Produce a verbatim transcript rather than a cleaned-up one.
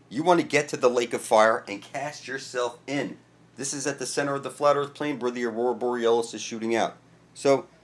You want to get to the lake of fire and cast yourself in. This is at the center of the flat earth plane where the aurora borealis is shooting out. So